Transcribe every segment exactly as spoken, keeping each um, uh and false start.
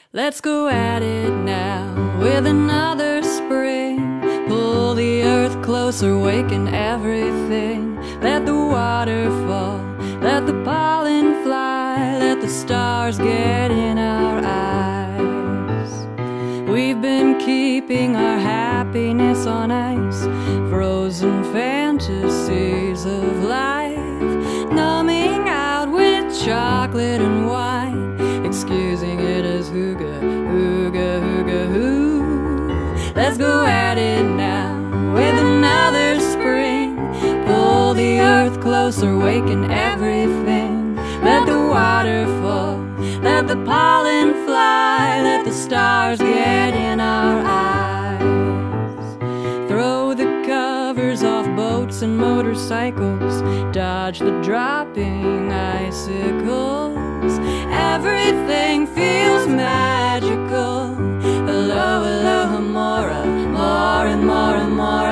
Let's go at it now with another spring. Pull the earth closer, waken everything. Let the water fall, let the pollen fly, let the stars get in our eyes. We've been keeping our happiness on ice, frozen fantasies of life, numbing out with chocolate and wine, excusing it as hygge, hygge, hygge, hoo. Let's go at it now with another spring. Pull the earth closer, waken everything. Let the water fall, let the pollen fly, let the stars get in our eyes. Throw the covers off boats and motorcycles, dodge the dropping icicles. Everything feels magical. Alo, alohomora, more and more and more.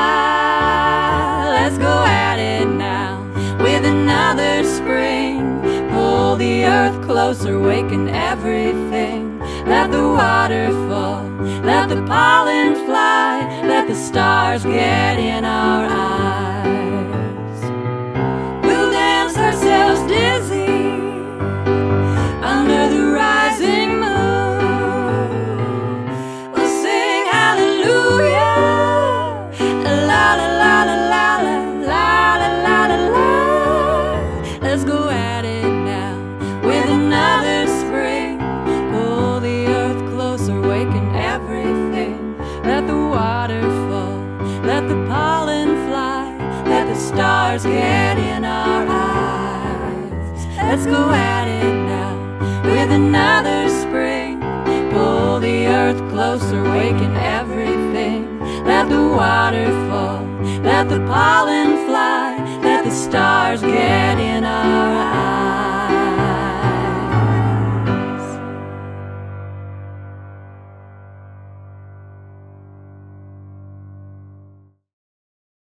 Let's go at it now with another spring. Pull the earth closer, waken everything. Let the water fall, let the pollen fly, let the stars get in our eyes. We'll dance ourselves dizzy under the rising moon. We'll sing hallelujah, la la la la la la la la la la. Let's go at it now with another spring. Pull the earth closer, waken everything. Let the water fall, let the pollen fly, let the stars get in our eyes. Let's go at it now with another spring. Pull the earth closer, waken everything. Let the water fall, let the pollen fly, let the stars get in